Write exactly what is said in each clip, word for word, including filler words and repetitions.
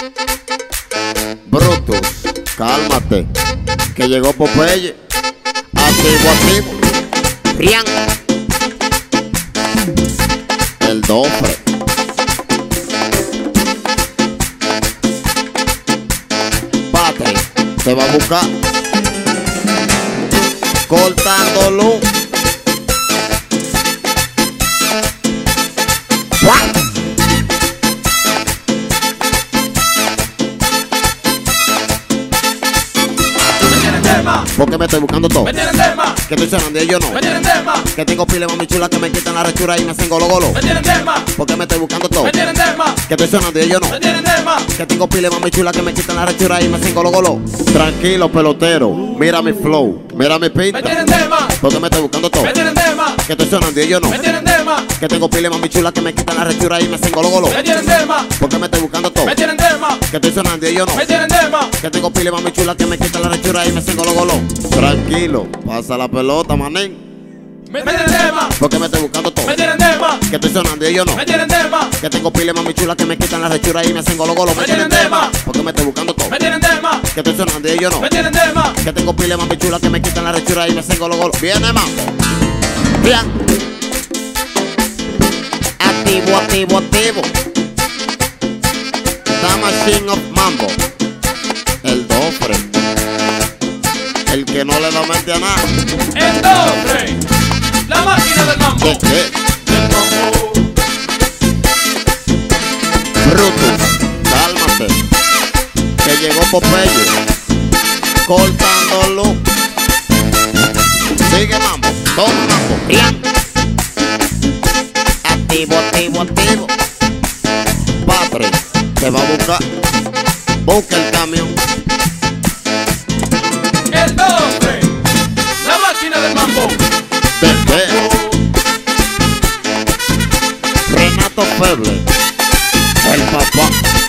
Brutus, cálmate, que llegó Popeye. Activo, activo. Rian. El Dofre. Pate, te va a buscar. Cortando luz. ¿Por qué me estoy buscando todo? Me tienen tema. Que estoy sonando y yo no. Me tienen tema. Que tengo pile mami chula que me quitan la rechura y me hacen golo golo. Me tienen tema. ¿Por qué me estoy buscando todo? Me tienen tema. Que estoy sonando y yo no. Me tienen tema. Que tengo pile mami chula que me quitan la rechura y me hacen golo golo. Tranquilo pelotero, mira mi flow, mira mi pinta. Me tienen tema. ¿Por qué me estoy buscando todo? Me tienen tema. Que estoy sonando y yo no. Me tienen tema. Que tengo pile mami chula que me quitan la rechura y me hacen golo golo. Me tienen tema. ¿Por qué me estoy buscando todo? Me tienen tema. Que estoy sonando y yo no. Me tienen tema. Que tengo pile mami chula que me quitan la rechura y me hacen golo golo. Tranquilo, pasa la pelota, manín. Me tienen tema. ¿Por qué me estoy buscando todo? Me tienen tema. Que estoy sonando y yo no. Me tienen tema. Que tengo pile mami chula que me quitan la rechura y me hacen golo golo. Me tienen tema. ¿Por qué me estoy buscando todo? Me tienen tema. Que estoy sonando y yo no. Me tienen tema. Que tengo pile mami chula que me quitan la rechura y me hacen golo golo. Viene más. Bien. Activo, activo, activo. The Machine of Mambo. El Dofre. El que no le da mente a nada. El Dofre. La máquina del mambo. ¿Qué, qué? Del mambo. Brutus, cálmate, que llegó Popeye, cortándolo. Sigue mambo, toma mambo, bien. Activo, activo, activo. Padre, te va a buscar, busca el camión. El Dofre. La máquina del mambo. Desde Renato Feble, el papá.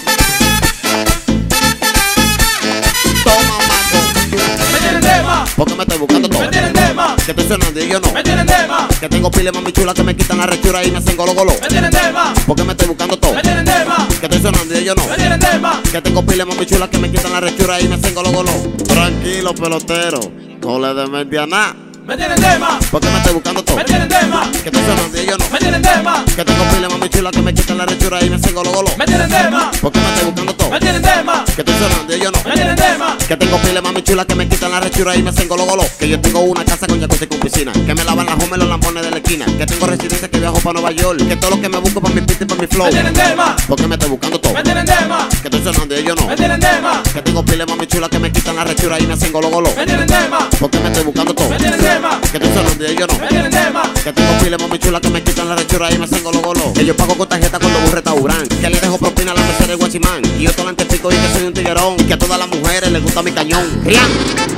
Toma mambo. Me tienen tema. ¿Por qué me estoy buscando todo? Me tienen tema. Que estoy sonando y yo no. Me tienen tema. Que tengo pile mami chula que me quitan la rechura y me hacen golo golo. Me tienen tema. ¿Por qué me estoy buscando todo? Me tienen tema. Que estoy sonando y yo no. Me tienen tema. Que tengo pile mami chula que me quitan la rechura y me hacen golo golo. Tranquilo pelotero, no le des mente a nada. Me tienen tema. ¿Por qué me estoy buscando todo? Me tienen tema. Que estoy sonando y yo no. Me tienen tema. Que tengo pile mami chula que me quitan la rechura y me hacen golo golo. Me tienen tema. ¿Por qué me estoy buscando todo? Me tienen tema. Que estoy sonando y yo no. Me tienen tema. Que tengo pile mami chula que me quitan la rechura y me hacen golo golo. Que yo tengo una casa con jacuzzi con piscina. Que me lavan las homes los lampones de la esquina. Que tengo residencia que viajo para Nueva York. Que todo lo que me busco para mi pista y para mi flow. Me tienen tema. ¿Por qué me estoy buscando todo? Me tienen tema. Que estoy sonando y yo no. Me tienen tema. Que tengo pile mami chula que me quitan la rechura y me hacen golo golo. Me tienen tema. ¿Por qué me estoy buscando todo? Me tienen tema. Que estoy sonando y yo no. Me tienen tema. Que tengo pile mami chula que me quitan la rechura y me hacen golo golo. Que yo pago con tarjeta cuando voy a un restaurante. Que le dejo propina a la mesera del guachimán. Y yo talante pico y que soy un tiguerón. Que a todas las mujeres les gusta mi cañón. ¡Rian!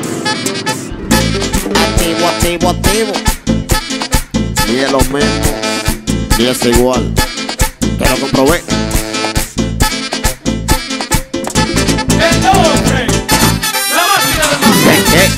Activo, activo, activo. Y es lo mismo. Y es igual. Te lo comprobé. El Dofre. La máquina del mambo. ¿Qué, qué?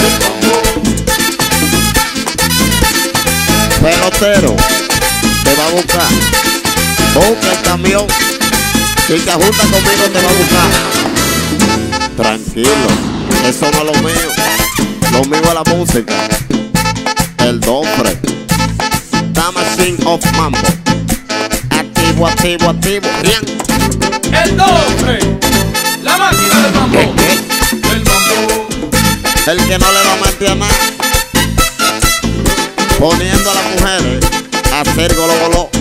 Pelotero, te va a buscar. Busca el camión. Si te juntas conmigo te va a buscar. Tranquilo, eso no es lo mío. Lo mío es la música. El Dofre. The Machine of Mambo. Activo, activo, activo. Bien. El Dofre. La máquina del mambo. ¿Qué, qué? El mambo. El que no le da mente a nada. Poniendo a las mujeres a hacer golo golo.